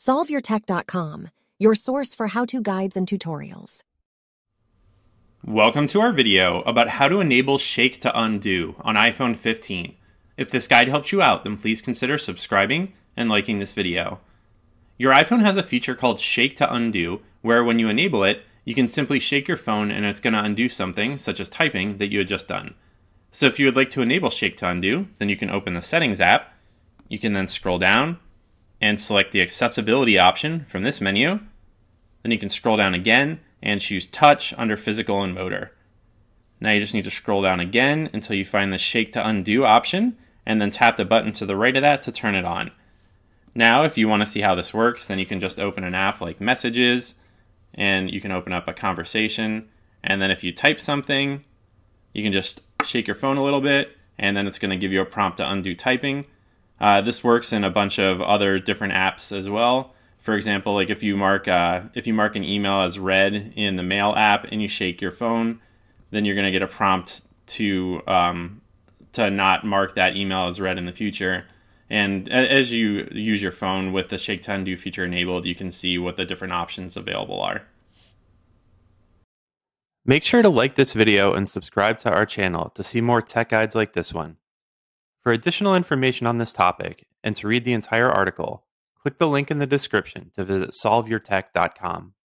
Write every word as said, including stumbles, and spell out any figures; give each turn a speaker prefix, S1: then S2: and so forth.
S1: solve your tech dot com, your source for how-to guides and tutorials.
S2: Welcome to our video about how to enable Shake to Undo on iPhone fifteen. If this guide helps you out, then please consider subscribing and liking this video. Your iPhone has a feature called Shake to Undo, where when you enable it, you can simply shake your phone and it's going to undo something, such as typing, that you had just done. So if you would like to enable Shake to Undo, then you can open the Settings app. You can then scroll down and select the Accessibility option from this menu. Then you can scroll down again and choose Touch under Physical and Motor. Now you just need to scroll down again until you find the Shake to Undo option, and then tap the button to the right of that to turn it on. Now if you want to see how this works, then you can just open an app like Messages, and you can open up a conversation, and then if you type something, you can just shake your phone a little bit, and then it's going to give you a prompt to undo typing. Uh, this works in a bunch of other different apps as well. For example, like if you mark uh, if you mark an email as read in the Mail app and you shake your phone, then you're going to get a prompt to um, to not mark that email as read in the future. And as you use your phone with the Shake to Undo feature enabled, you can see what the different options available are. Make sure to like this video and subscribe to our channel to see more tech guides like this one. For additional information on this topic and to read the entire article, click the link in the description to visit solve your tech dot com.